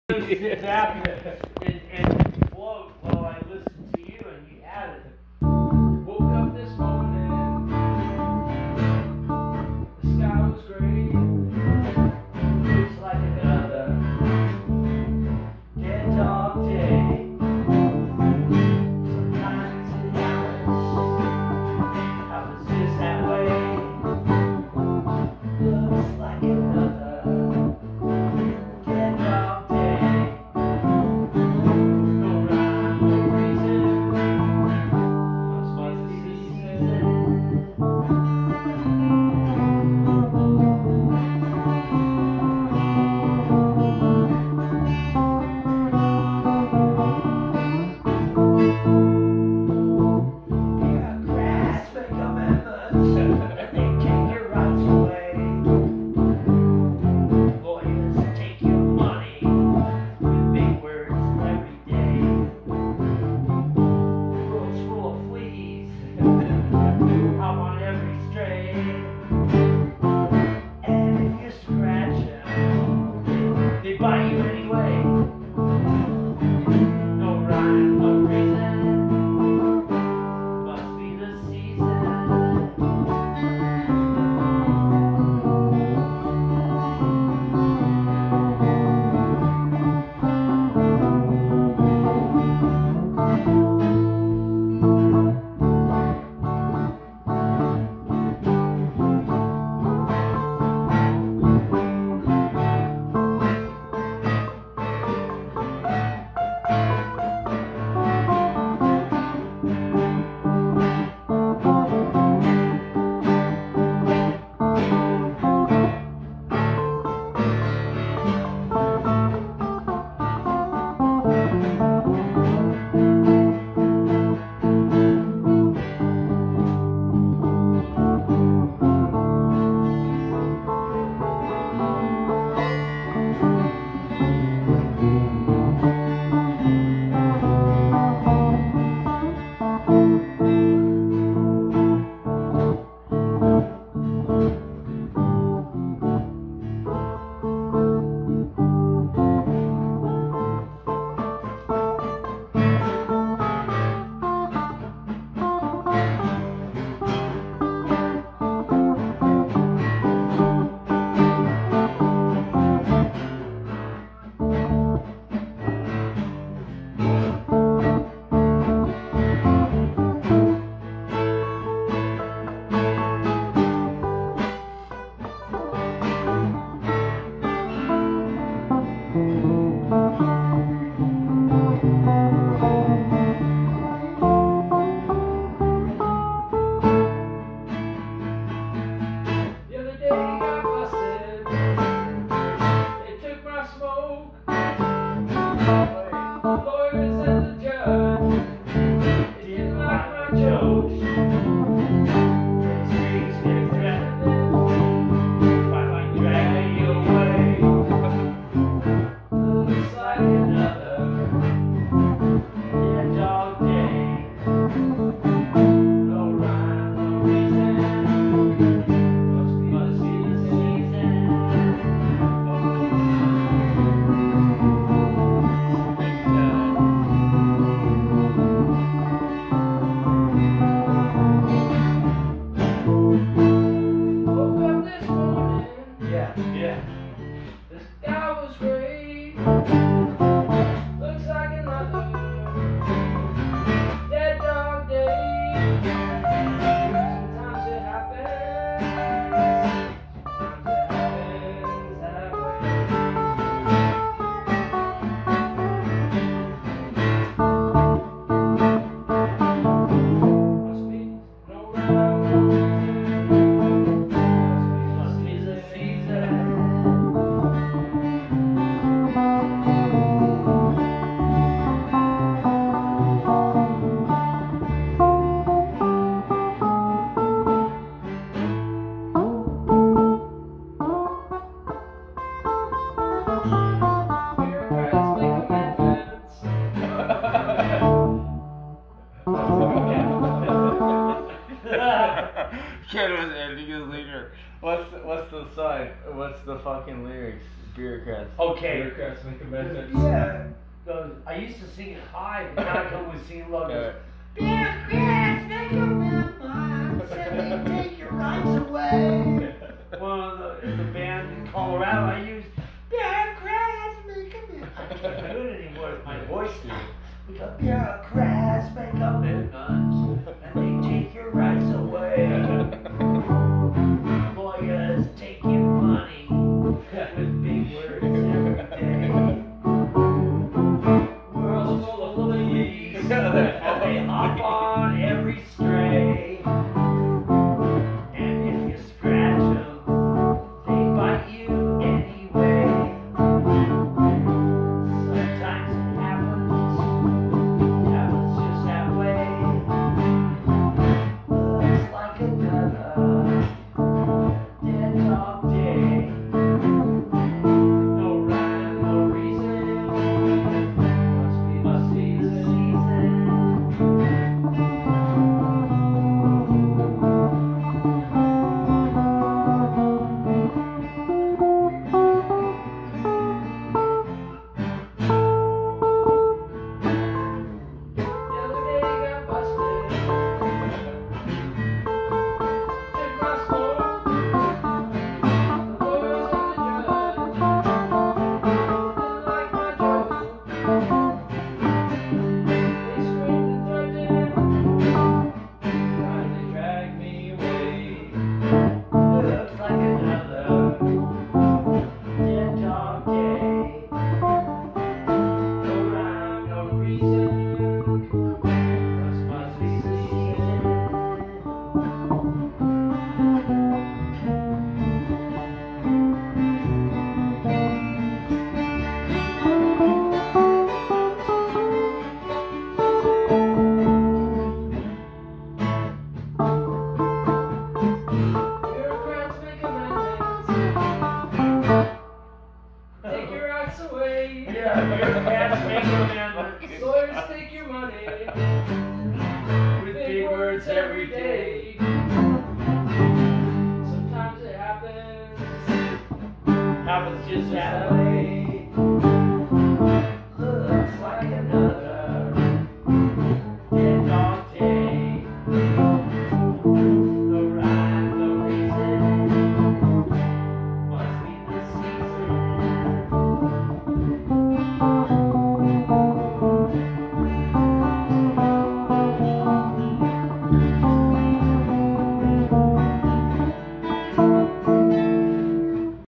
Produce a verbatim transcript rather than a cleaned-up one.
Sit down and, and float while I listen to you, and you had it. Woke up this morning, the sky was gray. Looks like another dead dog day. Sometimes it happens, happens just that way. Looks like another dead dog day. No rhyme, no reason. Must be the season. Yeah, crash, make amendments. They take your rights away. Lawyers take your money with big words every day. World's full of fleas. Hop on every stray. And if you scratch them, they bite you anyway. No rhyme, no reason. Must be the season. The other day got busted. They took my smoke. The lawyers and the judge, they didn't like my jokes. The streets get threatening. Fight like drag you away. Looks like another dead dog day. No rhyme, no reason. Must be the season. Woke up this morning. Yeah, yeah. The sky was gray. Looks like another dead dog day. Sometimes it happens. Sometimes it happens that way. Must be no rhyme, no reason. Must be the season. Bureaucrats make amendments. Ken was ending his leader. What's the, what's the sign? What's what's the fucking lyrics? Bureaucrats. Okay. Bureaucrats make amendments. Yeah. Goes, I used to sing it high, but now I come with singing low. Yeah. Bureaucrats make amendments and they take your rights away. One of the, in the band in Colorado, I used bureaucrats make amendments. I can't do it anymore with my voice now. We go, bureaucrats make amendments and they take your rights away. Lawyers take your money with big words every day. World's full of bullies and they hop on every stray. And if you scratch them, they bite you anyway. Sometimes it happens, it happens just that way. Looks like another dead dog day. No rhyme, no reason. Must be the season. The other day got busted. Took my score. The lawyers and the judge didn't like my joke. They screamed and threatened, trying to drag me away. Looks like another dead dog day. No rhyme, no reason. Must must be the season. Bureaucrats make amendments. Take your rights away. Yeah, bureaucrats make amendments. Lawyers take your money with big words every day. Sometimes it happens, happens just that way.